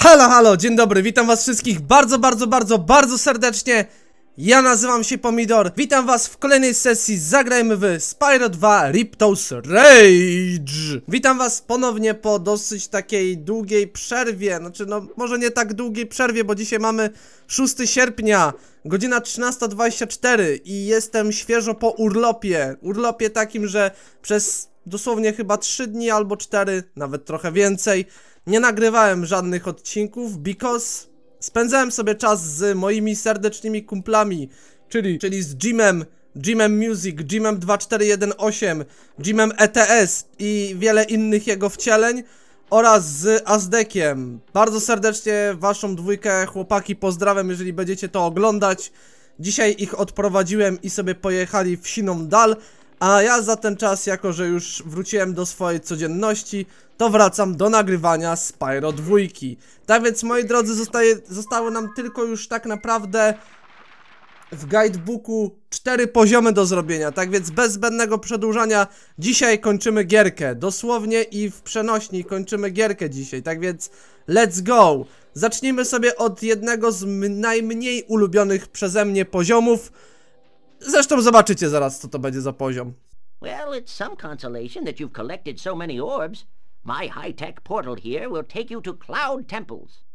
Halo, halo, dzień dobry, witam was wszystkich bardzo serdecznie. Ja nazywam się Pomidor, witam was w kolejnej sesji Zagrajmy w Spyro 2 Ripto's Rage. Witam was ponownie po dosyć takiej długiej przerwie, znaczy no może nie tak długiej przerwie, bo dzisiaj mamy 6 sierpnia, godzina 13:24 i jestem świeżo po urlopie takim, że przez dosłownie chyba 3 dni albo 4, nawet trochę więcej nie nagrywałem żadnych odcinków, because spędzałem sobie czas z moimi serdecznymi kumplami, czyli z Jimem Music, Jimem 2418, Jimem ETS i wiele innych jego wcieleń oraz z Azdekiem. Bardzo serdecznie waszą dwójkę, chłopaki, pozdrawiam, jeżeli będziecie to oglądać. Dzisiaj ich odprowadziłem i sobie pojechali w siną dal, a ja za ten czas, jako że już wróciłem do swojej codzienności, to wracam do nagrywania Spyro 2. Tak więc, moi drodzy, zostały nam tylko już tak naprawdę w guidebooku 4 poziomy do zrobienia. Tak więc bez zbędnego przedłużania dzisiaj kończymy gierkę. Dosłownie i w przenośni kończymy gierkę dzisiaj. Tak więc let's go! Zacznijmy sobie od jednego z najmniej ulubionych przeze mnie poziomów. Zresztą zobaczycie zaraz, co to będzie za poziom. Well, it's some consolation that you've collected so many orbs. My high-tech portal here will take you to Cloud Temples.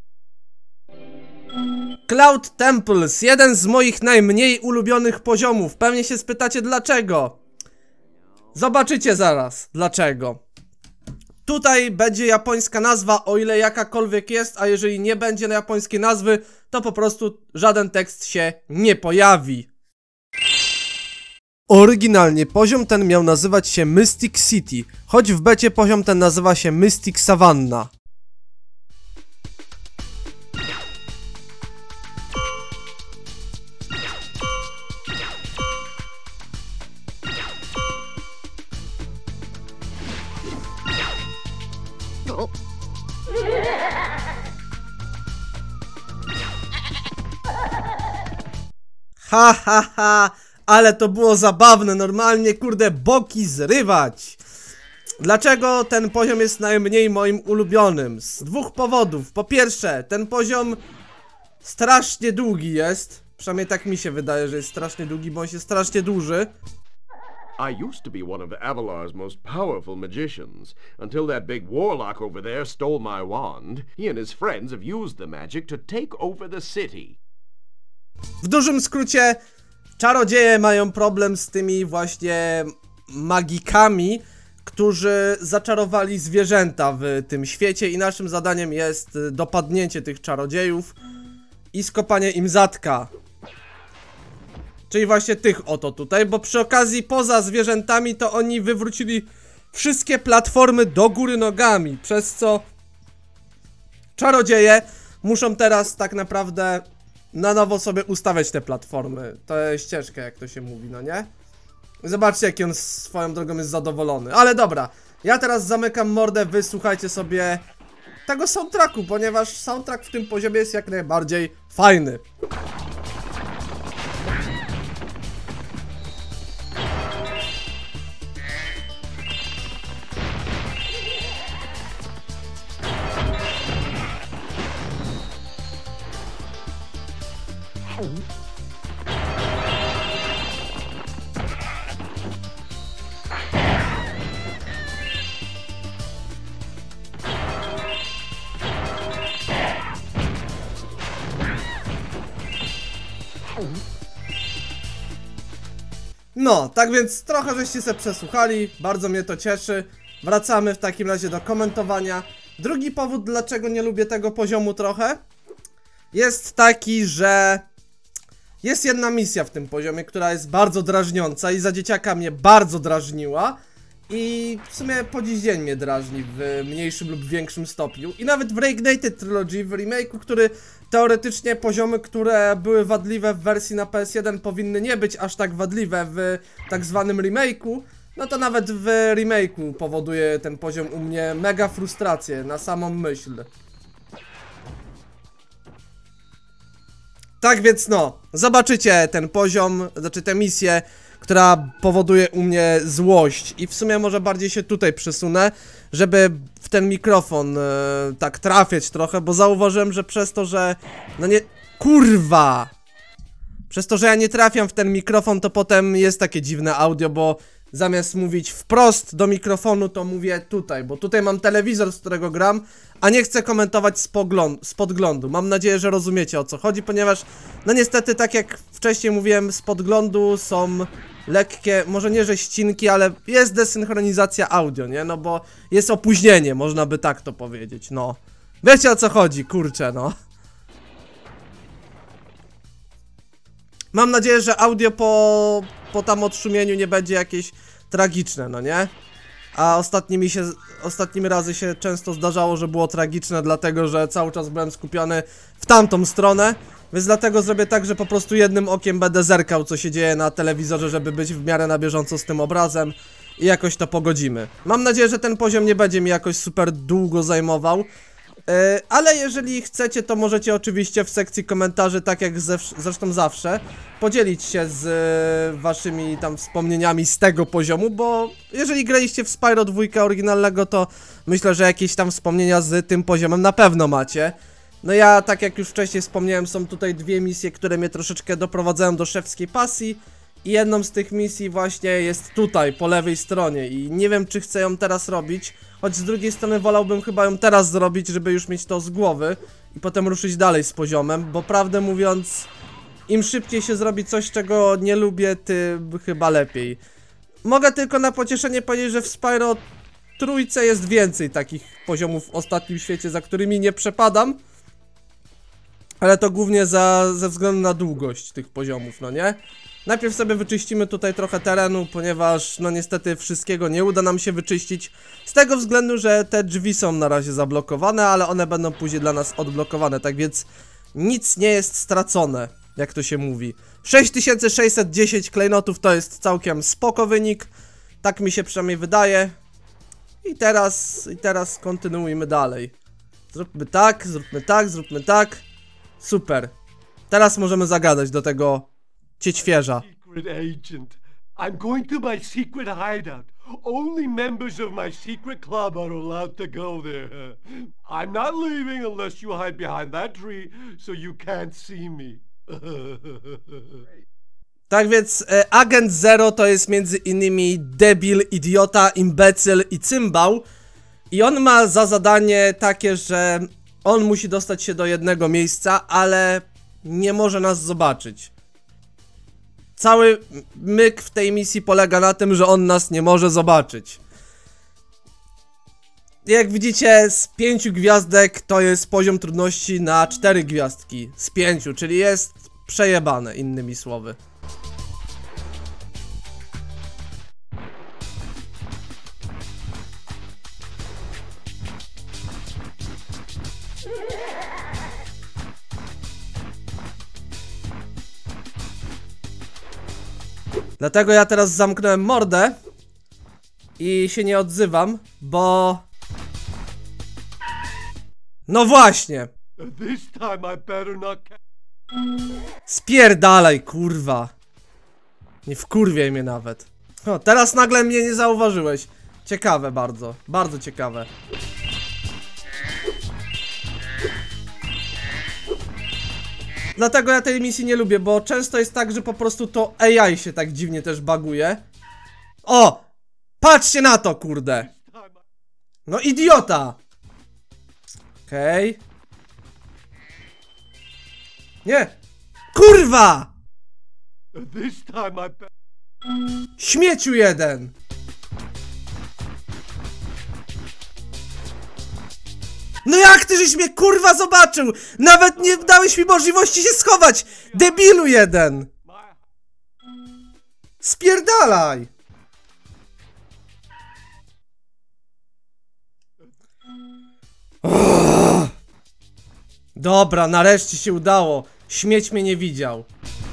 Cloud Temples, jeden z moich najmniej ulubionych poziomów. Pewnie się spytacie dlaczego. Zobaczycie zaraz dlaczego. Tutaj będzie japońska nazwa, o ile jakakolwiek jest, a jeżeli nie będzie na japońskiej nazwy, to po prostu żaden tekst się nie pojawi. Oryginalnie poziom ten miał nazywać się Mystic City, choć w becie poziom ten nazywa się Mystic Savanna. Ha, ale to było zabawne, normalnie, kurde, boki zrywać. Dlaczego ten poziom jest najmniej moim ulubionym? Z dwóch powodów. Po pierwsze, ten poziom strasznie długi jest. Przynajmniej tak mi się wydaje, że jest strasznie długi, bo on się strasznie dłuży. I used to be one of Avalar's most powerful magicians, until that big warlock over there stole my wand. He and his friends have used the magic to take over the city. W dużym skrócie, czarodzieje mają problem z tymi właśnie magikami, którzy zaczarowali zwierzęta w tym świecie i naszym zadaniem jest dopadnięcie tych czarodziejów i skopanie im zatka. Czyli właśnie tych oto tutaj, bo przy okazji poza zwierzętami to oni wywrócili wszystkie platformy do góry nogami, przez co czarodzieje muszą teraz tak naprawdę na nowo sobie ustawiać te platformy. To jest ścieżka, jak to się mówi, no nie? Zobaczcie, jaki on swoją drogą jest zadowolony. Ale dobra, ja teraz zamykam mordę, wy słuchajcie sobie tego soundtracku, ponieważ soundtrack w tym poziomie jest jak najbardziej fajny. No, tak więc trochę żeście se przesłuchali, bardzo mnie to cieszy. Wracamy w takim razie do komentowania. Drugi powód, dlaczego nie lubię tego poziomu trochę, jest taki, że jest jedna misja w tym poziomie, która jest bardzo drażniąca i za dzieciaka mnie bardzo drażniła. I w sumie po dziś dzień mnie drażni w mniejszym lub większym stopniu. I nawet w Reignited Trilogy, w remake'u, który teoretycznie poziomy, które były wadliwe w wersji na PS1 powinny nie być aż tak wadliwe w tak zwanym remake'u. No to nawet w remake'u powoduje ten poziom u mnie mega frustrację na samą myśl. Tak więc no, zobaczycie ten poziom, znaczy tę misję, która powoduje u mnie złość. I w sumie może bardziej się tutaj przesunę, żeby w ten mikrofon tak trafiać trochę, bo zauważyłem, że przez to, że... No nie... Kurwa! Przez to, że ja nie trafiam w ten mikrofon, to potem jest takie dziwne audio, bo zamiast mówić wprost do mikrofonu, to mówię tutaj, bo tutaj mam telewizor, z którego gram, a nie chcę komentować z podglądu. Mam nadzieję, że rozumiecie, o co chodzi, ponieważ no niestety, tak jak wcześniej mówiłem, z podglądu są lekkie, może nie że ścinki, ale jest desynchronizacja audio, nie? No bo jest opóźnienie, można by tak to powiedzieć, no. Wiecie, o co chodzi, kurczę, no. Mam nadzieję, że audio po tam odszumieniu nie będzie jakieś tragiczne, no nie? A ostatnimi razy się często zdarzało, że było tragiczne, dlatego że cały czas byłem skupiony w tamtą stronę. Więc dlatego zrobię tak, że po prostu jednym okiem będę zerkał, co się dzieje na telewizorze, żeby być w miarę na bieżąco z tym obrazem i jakoś to pogodzimy. Mam nadzieję, że ten poziom nie będzie mi jakoś super długo zajmował. Ale jeżeli chcecie, to możecie oczywiście w sekcji komentarzy, tak jak zresztą zawsze, podzielić się z waszymi tam wspomnieniami z tego poziomu, bo jeżeli graliście w Spyro 2 oryginalnego, to myślę, że jakieś tam wspomnienia z tym poziomem na pewno macie. No ja, tak jak już wcześniej wspomniałem, są tutaj dwie misje, które mnie troszeczkę doprowadzają do szewskiej pasji. I jedną z tych misji właśnie jest tutaj, po lewej stronie i nie wiem, czy chcę ją teraz robić. Choć z drugiej strony wolałbym chyba ją teraz zrobić, żeby już mieć to z głowy i potem ruszyć dalej z poziomem, bo prawdę mówiąc, im szybciej się zrobi coś, czego nie lubię, tym chyba lepiej. Mogę tylko na pocieszenie powiedzieć, że w Spyro trójce jest więcej takich poziomów w ostatnim świecie, za którymi nie przepadam. Ale to głównie ze względu na długość tych poziomów, no nie? Najpierw sobie wyczyścimy tutaj trochę terenu, ponieważ no niestety wszystkiego nie uda nam się wyczyścić. Z tego względu, że te drzwi są na razie zablokowane, ale one będą później dla nas odblokowane. Tak więc nic nie jest stracone, jak to się mówi. 6610 klejnotów to jest całkiem spoko wynik. Tak mi się przynajmniej wydaje. I teraz kontynuujmy dalej. Zróbmy tak, zróbmy tak, zróbmy tak. Super. Teraz możemy zagadać do tego ciecierza. Secret agent. I'm going to my secret hideout. Only members of my secret club are allowed to go there. I'm not leaving unless you hide behind that tree so you can't see me. Tak więc Agent Zero to jest między innymi debil, idiota, imbecyl i cymbał. I on ma za zadanie takie, że on musi dostać się do jednego miejsca, ale nie może nas zobaczyć. Cały myk w tej misji polega na tym, że on nas nie może zobaczyć. Jak widzicie, z 5 gwiazdek to jest poziom trudności na 4 gwiazdki z 5, czyli jest przejebane, innymi słowy. Dlatego ja teraz zamknąłem mordę i się nie odzywam, bo... No właśnie! Spierdalaj, kurwa! Nie wkurwiaj mnie nawet. O, teraz nagle mnie nie zauważyłeś. Ciekawe bardzo, bardzo ciekawe. Dlatego ja tej misji nie lubię, bo często jest tak, że po prostu to AI się tak dziwnie też baguje. O! Patrzcie na to, kurde! No idiota! Okej. Nie! Kurwa! Śmieciu jeden! No jak ty żeś mnie kurwa zobaczył? Nawet nie dałeś mi możliwości się schować! Debilu jeden! Spierdalaj! Dobra, nareszcie się udało. Śmieć mnie nie widział.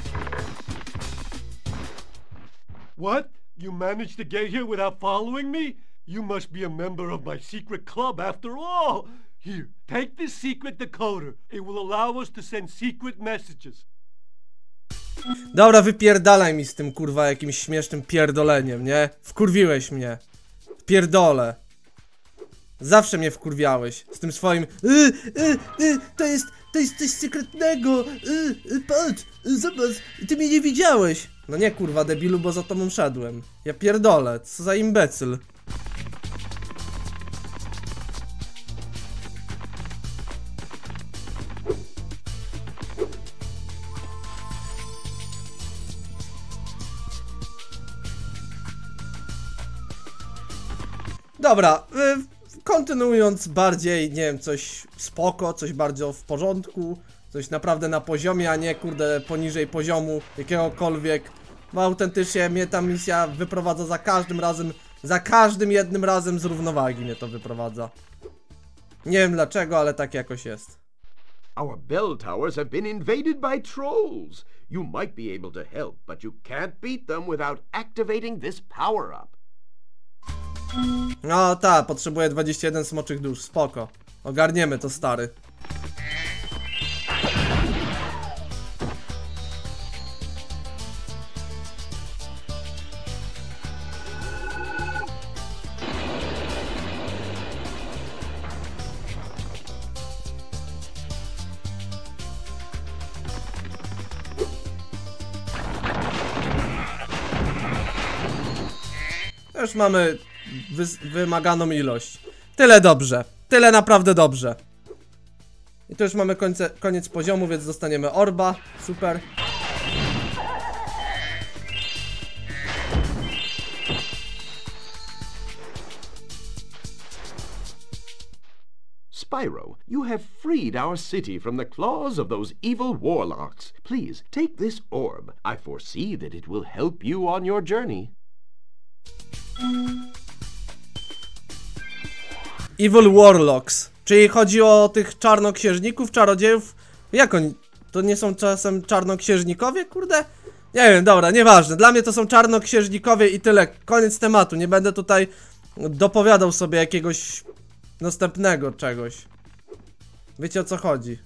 What? You managed to get here without following me? You must be a member of my secret club after all. Here, take this secret decoder. It will allow us to send secret messages. Dobra, wypierdalaj mi z tym kurwa jakimś śmiesznym pierdoleniem, nie? Wkurwiłeś mnie. Pierdolę. Zawsze mnie wkurwiałeś z tym swoim to jest coś sekretnego. Patrz, zobacz, ty mnie nie widziałeś. No nie kurwa debilu, bo za tobą szedłem. Ja pierdolę, co za imbecyl. Dobra, kontynuując bardziej, nie wiem, coś spoko, coś bardzo w porządku, coś naprawdę na poziomie, a nie kurde poniżej poziomu jakiegokolwiek, bo autentycznie mnie ta misja wyprowadza za każdym jednym razem z równowagi mnie to wyprowadza. Nie wiem dlaczego, ale tak jakoś jest. Our bell towers have been invaded by trolls. You might be able to help, but you can't beat them without activating this power-up. No tak, potrzebuję 21 smoczych dusz, spoko. Ogarniemy to, stary. Już mamy wymaganą ilość. Tyle dobrze. Tyle naprawdę dobrze. I tu już mamy koniec poziomu, więc dostaniemy orba. Super. Spyro, you have freed our city from the claws of those evil warlocks. Please, take this orb. I foresee that it will help you on your journey. Evil Warlocks. Czyli chodzi o tych czarnoksiężników, czarodziejów. Jak oni? To nie są czasem czarnoksiężnikowie? Kurde? Nie wiem, dobra, nieważne. Dla mnie to są czarnoksiężnikowie i tyle. Koniec tematu. Nie będę tutaj dopowiadał sobie jakiegoś następnego czegoś. Wiecie o co chodzi.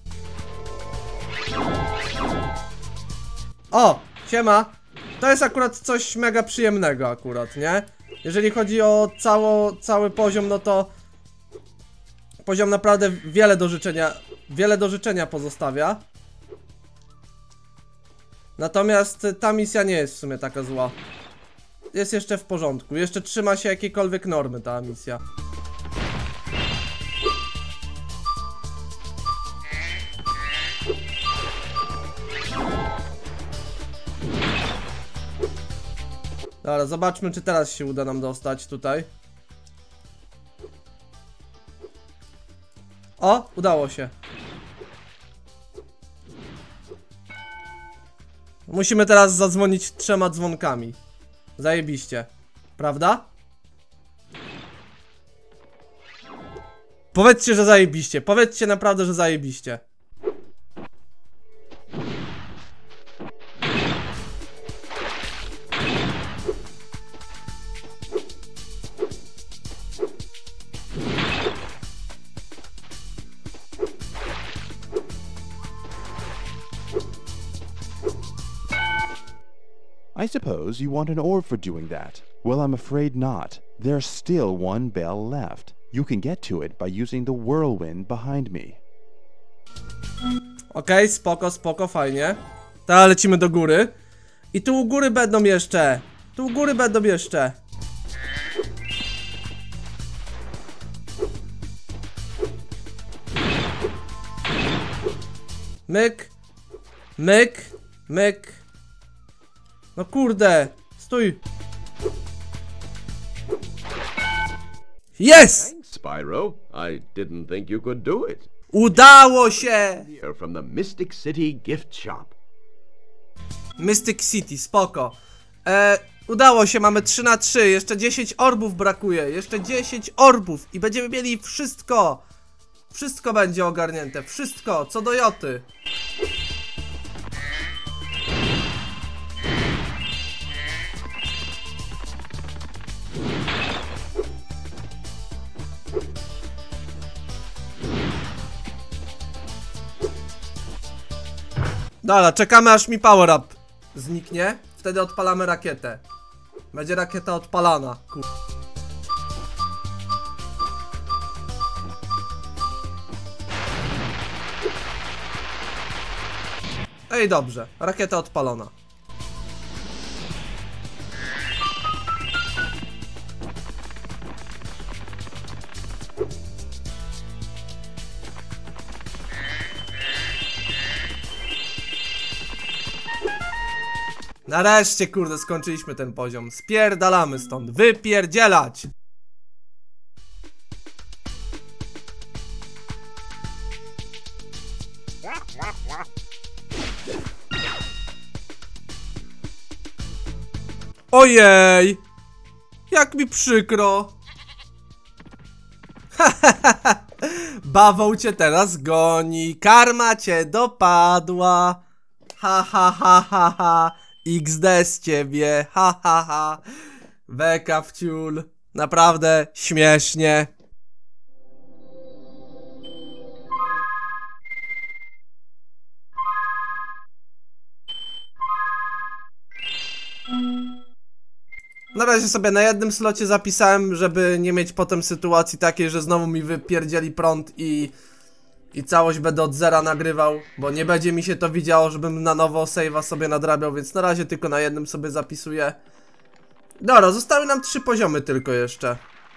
O! Siema! To jest akurat coś mega przyjemnego akurat, nie? Jeżeli chodzi o cały poziom, no to poziom naprawdę wiele do życzenia pozostawia. Natomiast ta misja nie jest w sumie taka zła. Jest jeszcze w porządku. Jeszcze trzyma się jakiejkolwiek normy ta misja. Dobra, zobaczmy, czy teraz się uda nam dostać tutaj. O, udało się. Musimy teraz zadzwonić 3 dzwonkami. Zajebiście. Prawda? Powiedzcie, że zajebiście. Powiedzcie naprawdę, że zajebiście. I suppose you want an orb for doing that. Well, I'm afraid not. There's still one bell left. You can get to it by using the whirlwind behind me. Okej, spoko, spoko, fajnie. Teraz lecimy do góry. I tu u góry będą jeszcze. Tu u góry będą jeszcze. Myk. Myk. Myk. No kurde, stój. Jest! Thanks, Spyro. I didn't think you could do it. Udało się! Here from the Mystic City gift shop. Mystic City, spoko. Udało się, mamy 3 na 3. Jeszcze 10 orbów brakuje. Jeszcze 10 orbów i będziemy mieli wszystko. Wszystko będzie ogarnięte. Wszystko, co do joty. Dobra, czekamy aż mi power up zniknie, wtedy odpalamy rakietę. Będzie rakieta odpalana. Ej, dobrze, rakieta odpalona. Nareszcie, kurde, skończyliśmy ten poziom. Spierdalamy stąd. Wypierdzielać! Ojej! Jak mi przykro! Bawoł cię teraz goni, karma cię dopadła. Ha ha ha ha ha. XD z ciebie, ha ha ha. Beka wciul. Naprawdę śmiesznie. Na razie sobie na jednym slocie zapisałem, żeby nie mieć potem sytuacji takiej, że znowu mi wypierdzieli prąd i całość będę od zera nagrywał, bo nie będzie mi się to widziało, żebym na nowo save'a sobie nadrabiał, więc na razie tylko na jednym sobie zapisuję. Dobra, zostały nam 3 poziomy tylko jeszcze.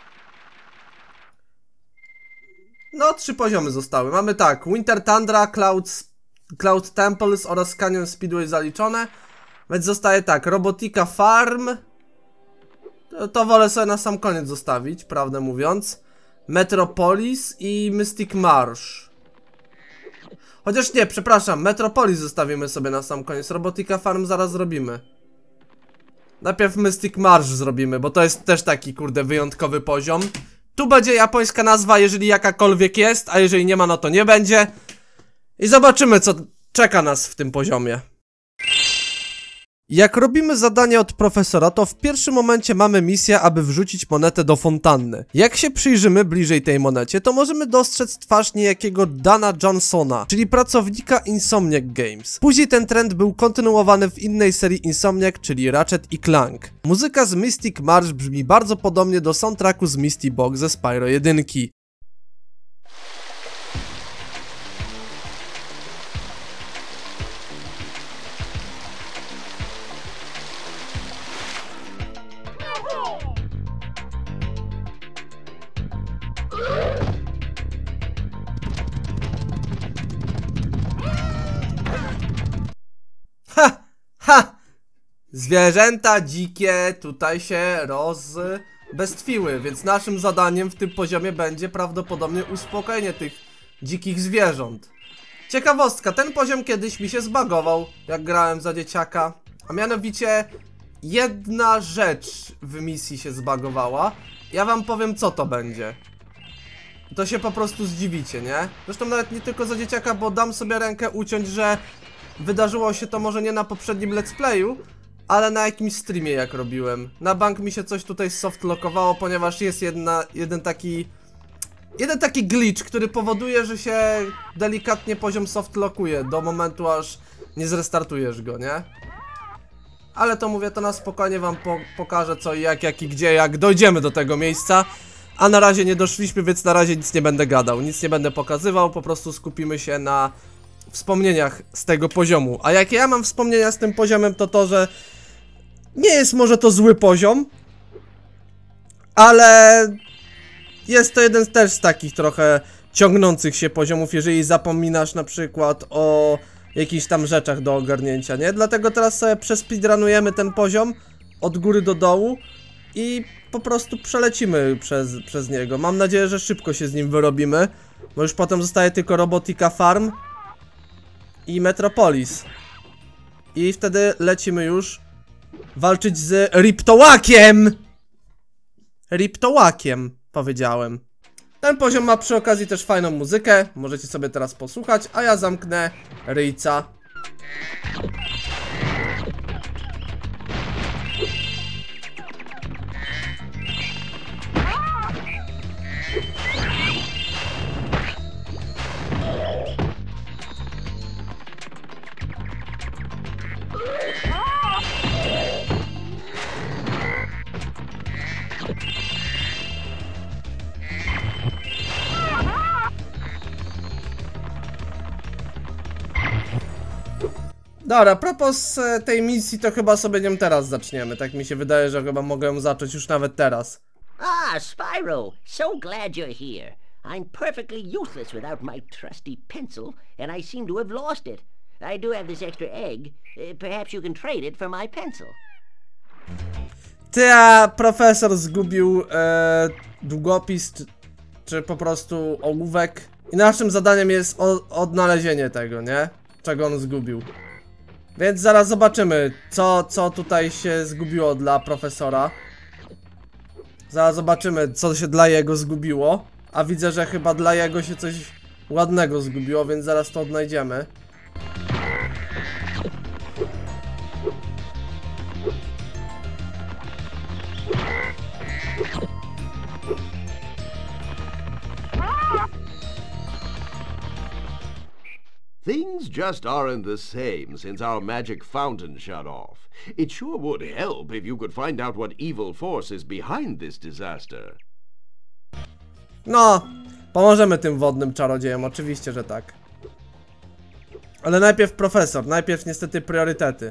No, 3 poziomy zostały. Mamy tak, Winter Tundra, Cloud Temples oraz Canyon Speedway zaliczone. Więc zostaje tak, Robotica Farm. To wolę sobie na sam koniec zostawić, prawdę mówiąc. Metropolis i Mystic Marsh. Chociaż nie, przepraszam, Metropolis zostawimy sobie na sam koniec. Robotica Farm zaraz zrobimy. Najpierw Mystic Marsh zrobimy, bo to jest też taki, kurde, wyjątkowy poziom. Tu będzie japońska nazwa, jeżeli jakakolwiek jest, a jeżeli nie ma, no to nie będzie. I zobaczymy, co czeka nas w tym poziomie. Jak robimy zadanie od profesora, to w pierwszym momencie mamy misję, aby wrzucić monetę do fontanny. Jak się przyjrzymy bliżej tej monecie, to możemy dostrzec twarz niejakiego Dana Johnsona, czyli pracownika Insomniac Games. Później ten trend był kontynuowany w innej serii Insomniac, czyli Ratchet & Clank. Muzyka z Mystic Marsh brzmi bardzo podobnie do soundtracku z Misty Box ze Spyro 1. Ha! Zwierzęta dzikie tutaj się rozbestwiły, więc naszym zadaniem w tym poziomie będzie prawdopodobnie uspokojenie tych dzikich zwierząt. Ciekawostka, ten poziom kiedyś mi się zbagował, jak grałem za dzieciaka. A mianowicie jedna rzecz w misji się zbagowała. Ja wam powiem, co to będzie. To się po prostu zdziwicie, nie? Zresztą nawet nie tylko za dzieciaka, bo dam sobie rękę uciąć, że wydarzyło się to może nie na poprzednim let's playu, ale na jakimś streamie, jak robiłem. Na bank mi się coś tutaj softlokowało, ponieważ jest jeden taki glitch, który powoduje, że się delikatnie poziom softlokuje do momentu, aż nie zrestartujesz go, nie? Ale to mówię, to na spokojnie wam pokażę co i jak i gdzie, jak dojdziemy do tego miejsca. A na razie nie doszliśmy, więc na razie nic nie będę gadał, nic nie będę pokazywał, po prostu skupimy się na wspomnieniach z tego poziomu. A jakie ja mam wspomnienia z tym poziomem, to to, że nie jest może to zły poziom, ale jest to jeden też z takich trochę ciągnących się poziomów, jeżeli zapominasz na przykład o jakichś tam rzeczach do ogarnięcia, nie? Dlatego teraz sobie przespeedrunujemy ten poziom od góry do dołu i po prostu przelecimy przez niego. Mam nadzieję, że szybko się z nim wyrobimy, bo już potem zostaje tylko Robotica Farm i Metropolis. I wtedy lecimy już walczyć z Riptołakiem! Riptołakiem, powiedziałem. Ten poziom ma przy okazji też fajną muzykę, możecie sobie teraz posłuchać, a ja zamknę ryjca. Dobra, propos tej misji to chyba sobie nią teraz zaczniemy. Tak mi się wydaje, że chyba mogę ją zacząć już nawet teraz. Ah, Spyro, so glad you're here. I'm perfectly useless without my trusty pencil, and I seem to have lost it. I do have this extra egg. Perhaps you can trade it for my pencil. Ty, a profesor zgubił długopis, czy po prostu ołówek. I naszym zadaniem jest odnalezienie tego, nie? Czego on zgubił. Więc zaraz zobaczymy, co tutaj się zgubiło dla profesora. Zaraz zobaczymy, co się dla jego zgubiło. A widzę, że chyba dla jego się coś ładnego zgubiło, więc zaraz to odnajdziemy. Things just aren't the same since our magic fountain shut off. It sure would help if you could find out what evil force is behind this disaster. No, pomożemy tym wodnym czarodziejom, oczywiście, że tak. Ale najpierw profesor, najpierw niestety priorytety.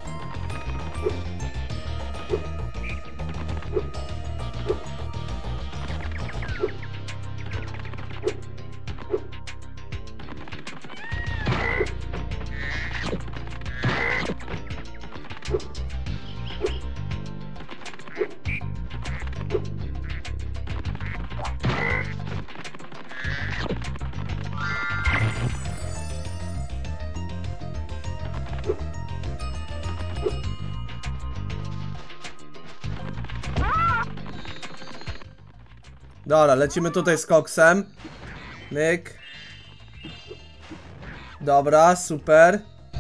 Dobra, lecimy tutaj z koksem. Myk. Dobra, super.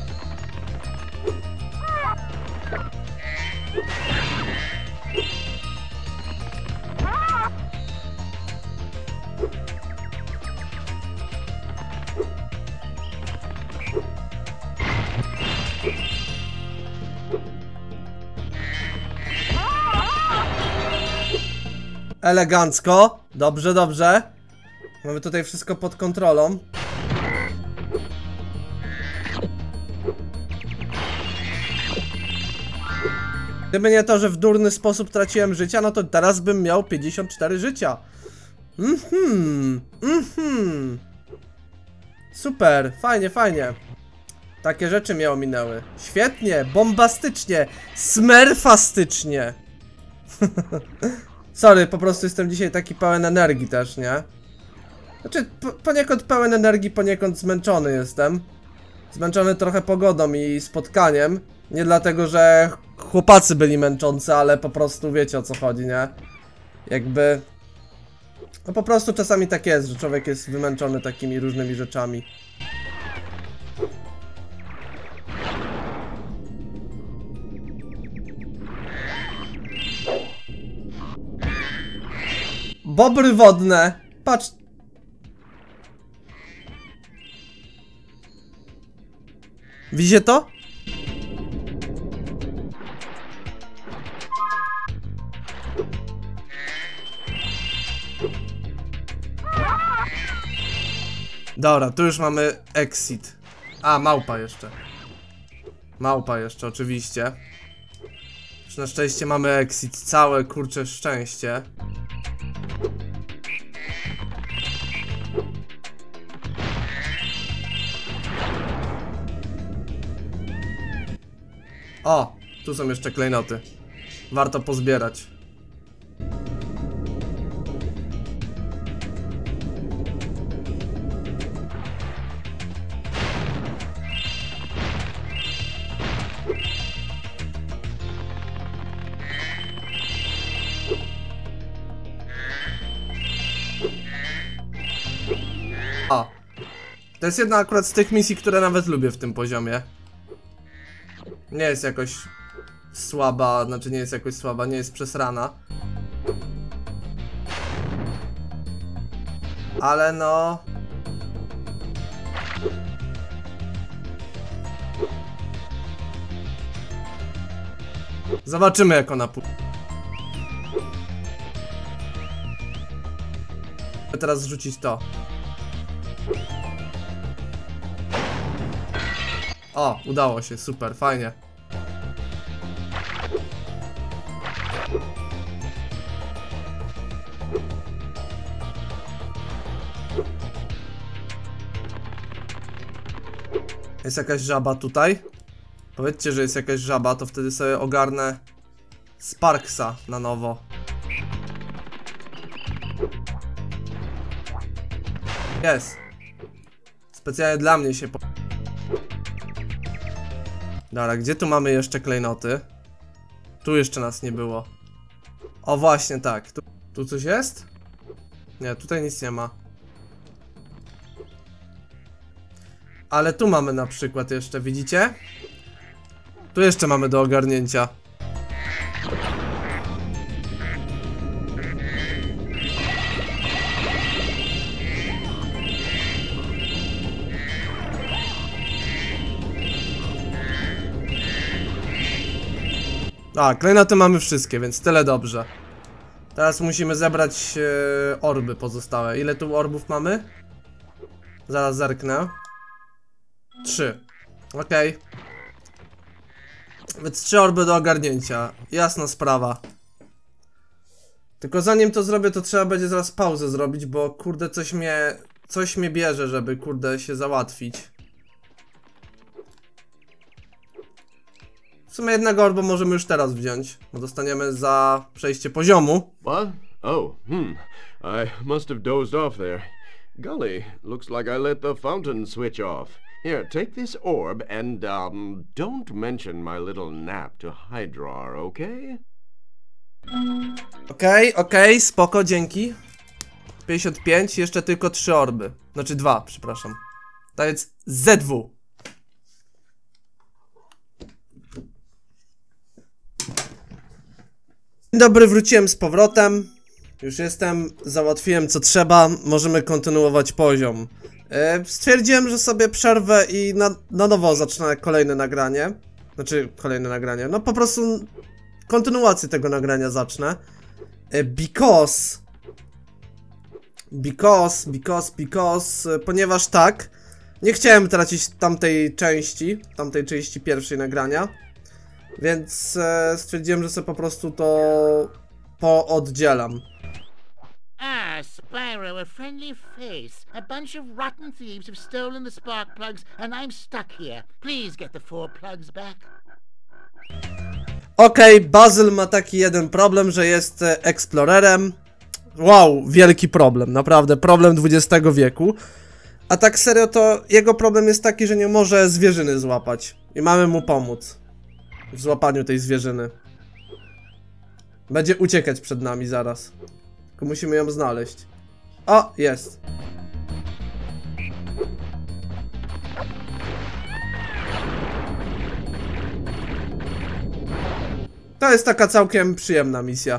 Elegancko. Dobrze, dobrze. Mamy tutaj wszystko pod kontrolą. Gdyby nie to, że w durny sposób traciłem życia, no to teraz bym miał 54 życia. Super, fajnie, fajnie. Takie rzeczy mnie ominęły. Świetnie, bombastycznie, smerfastycznie. Sorry, po prostu jestem dzisiaj taki pełen energii też, nie? Znaczy, poniekąd pełen energii, poniekąd zmęczony jestem. Zmęczony trochę pogodą i spotkaniem. Nie dlatego, że chłopacy byli męczący, ale po prostu wiecie, o co chodzi, nie? Jakby... No po prostu czasami tak jest, że człowiek jest wymęczony takimi różnymi rzeczami. Bobry wodne. Patrz. Widzicie to? Dobra, tu już mamy exit. A, małpa jeszcze. Małpa jeszcze, oczywiście. Już na szczęście mamy exit. Całe kurcze szczęście. O, tu są jeszcze klejnoty. Warto pozbierać. O, to jest jedna akurat z tych misji, które nawet lubię w tym poziomie. Nie jest jakoś słaba, znaczy nie jest jakoś słaba, nie jest przesrana. Ale no... Zobaczymy, jak ona pójdzie. Teraz zrzucić to. O, udało się, super, fajnie. Jest jakaś żaba tutaj? Powiedzcie, że jest jakaś żaba, to wtedy sobie ogarnę Sparksa na nowo. Jest. Specjalnie dla mnie się Dobra, gdzie tu mamy jeszcze klejnoty? Tu jeszcze nas nie było. O właśnie, tak. Tu coś jest? Nie, tutaj nic nie ma. Ale tu mamy na przykład jeszcze, widzicie? Tu jeszcze mamy do ogarnięcia. A, klejnoty mamy wszystkie, więc tyle dobrze. Teraz musimy zebrać orby pozostałe. Ile tu orbów mamy? Zaraz zerknę. 3. Okej. Więc 3 orby do ogarnięcia. Jasna sprawa. Tylko zanim to zrobię, to trzeba będzie zaraz pauzę zrobić, bo kurde coś mnie bierze, żeby kurde się załatwić. W sumie jednego orba możemy już teraz wziąć, bo dostaniemy za przejście poziomu. What? Oh, I must have dozed off there. Golly, looks like I let the fountain switch off. Here, take this orb and, don't mention my little nap to Hydrar, okay? Okej, spoko, dzięki. 55, jeszcze tylko 3 orby. Znaczy 2, przepraszam. To jest ZW. Dzień dobry, wróciłem z powrotem. Już jestem, załatwiłem co trzeba. Możemy kontynuować poziom. Stwierdziłem, że sobie przerwę i na nowo zacznę kolejne nagranie. Znaczy, kolejne nagranie. No po prostu kontynuację tego nagrania zacznę. Because, ponieważ tak, nie chciałem tracić tamtej części pierwszej nagrania. Więc stwierdziłem, że sobie po prostu to pooddzielam. Ah, Spyro, a friendly face. A bunch of rotten thieves have stolen the spark plugs and I'm stuck here. Please get the 4 plugs back. Okej, Bazyl ma taki jeden problem, że jest eksplorerem. Wow, wielki problem, naprawdę problem XX wieku. A tak serio to jego problem jest taki, że nie może zwierzyny złapać. I mamy mu pomóc w złapaniu tej zwierzyny. Będzie uciekać przed nami zaraz. Tylko musimy ją znaleźć. O, jest. To jest taka całkiem przyjemna misja.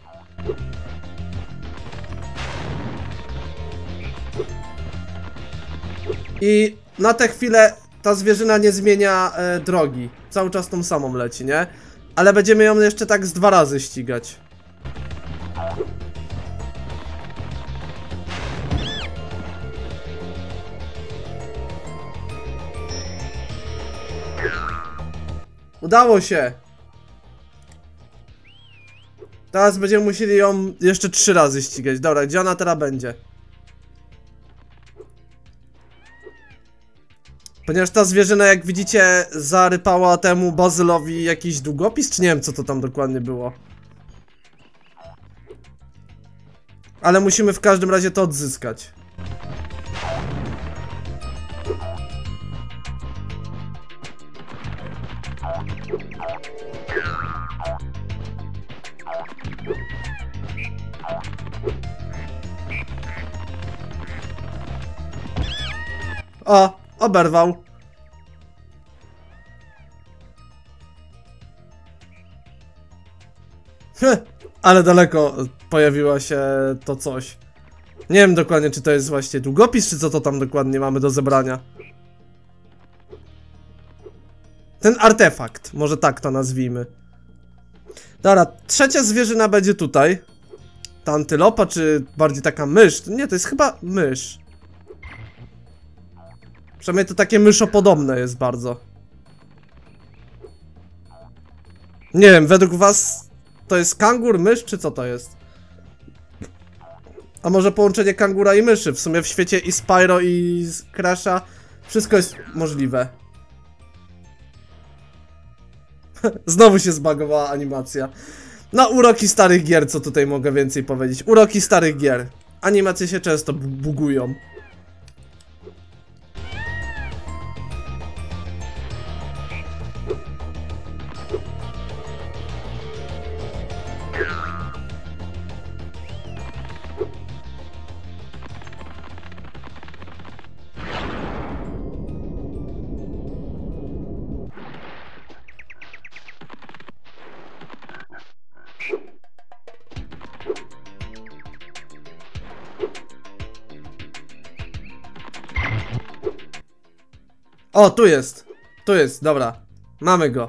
I na tę chwilę ta zwierzyna nie zmienia drogi. Cały czas tą samą leci, nie? Ale będziemy ją jeszcze tak z 2 razy ścigać. Udało się! Teraz będziemy musieli ją jeszcze 3 razy ścigać. Dobra, gdzie ona teraz będzie? Ponieważ ta zwierzyna, jak widzicie, zarypała temu Bazylowi jakiś długopis, czy nie wiem, co to tam dokładnie było. Ale musimy w każdym razie to odzyskać. O, oberwał. Ale daleko pojawiła się to coś. Nie wiem dokładnie, czy to jest właśnie długopis, czy co to tam dokładnie mamy do zebrania. Ten artefakt, może tak to nazwijmy. Dobra, trzecia zwierzyna będzie tutaj. Ta antylopa, czy bardziej taka mysz? Nie, to jest chyba mysz. Przynajmniej to takie myszopodobne jest bardzo. Nie wiem, według was to jest kangur, mysz, czy co to jest? A może połączenie kangura i myszy? W sumie w świecie i Spyro i Crasha wszystko jest możliwe. Znowu się zbagowała animacja. No, uroki starych gier, co tutaj mogę więcej powiedzieć. Uroki starych gier. Animacje się często bugują. O, tu jest. Tu jest, dobra. Mamy go.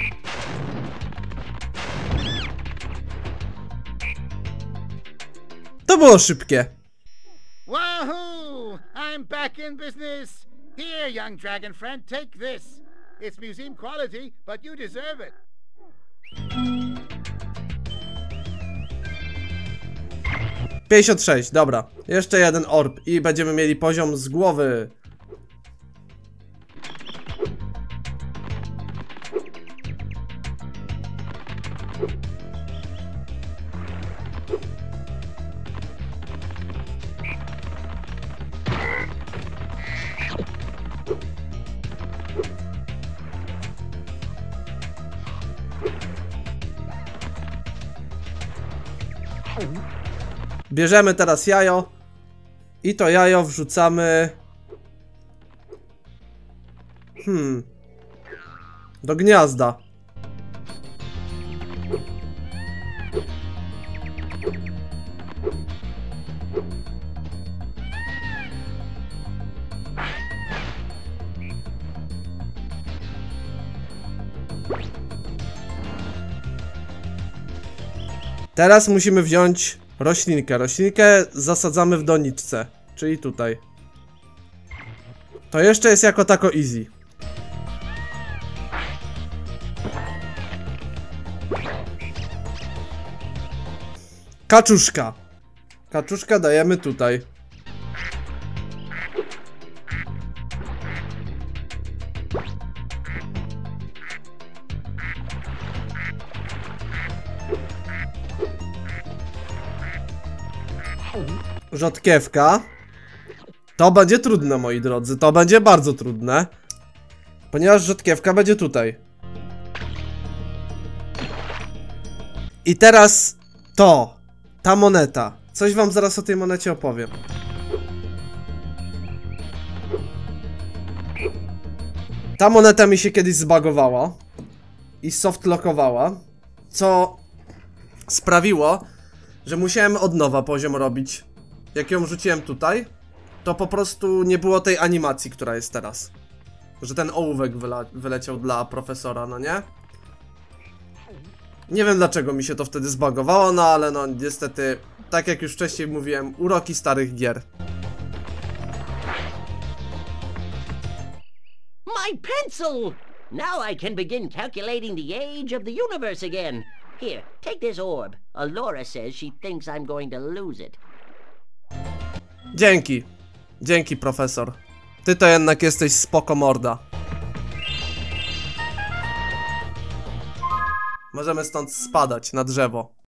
To było szybkie. Wahoo! I'm back in business. Here, young dragon friend, take this. It's museum quality, but you deserve it. $56, dobra. Jeszcze jeden orb i będziemy mieli poziom z głowy. Bierzemy teraz jajo i to jajo wrzucamy do gniazda. Teraz musimy wziąć roślinkę. Roślinkę zasadzamy w doniczce, czyli tutaj. To jeszcze jest jako tako easy. Kaczuszka. Kaczuszka dajemy tutaj. Rzodkiewka. To będzie trudne, moi drodzy. To będzie bardzo trudne. Ponieważ rzodkiewka będzie tutaj. I teraz to. Ta moneta. Coś wam zaraz o tej monecie opowiem. Ta moneta mi się kiedyś zbagowała. I softlockowała. Co sprawiło, że musiałem od nowa poziom robić. Jak ją rzuciłem tutaj, to po prostu nie było tej animacji, która jest teraz. Że ten ołówek wyleciał dla profesora, no nie? Nie wiem dlaczego mi się to wtedy zbagowało, no ale no niestety, tak jak już wcześniej mówiłem, uroki starych gier. My pencil! Now I can begin calculating the age of the universe again. Here, take this orb. Alora says she thinks I'm going to lose it. Dzięki. Dzięki, profesor. Ty to jednak jesteś spoko morda. Możemy stąd spadać na drzewo.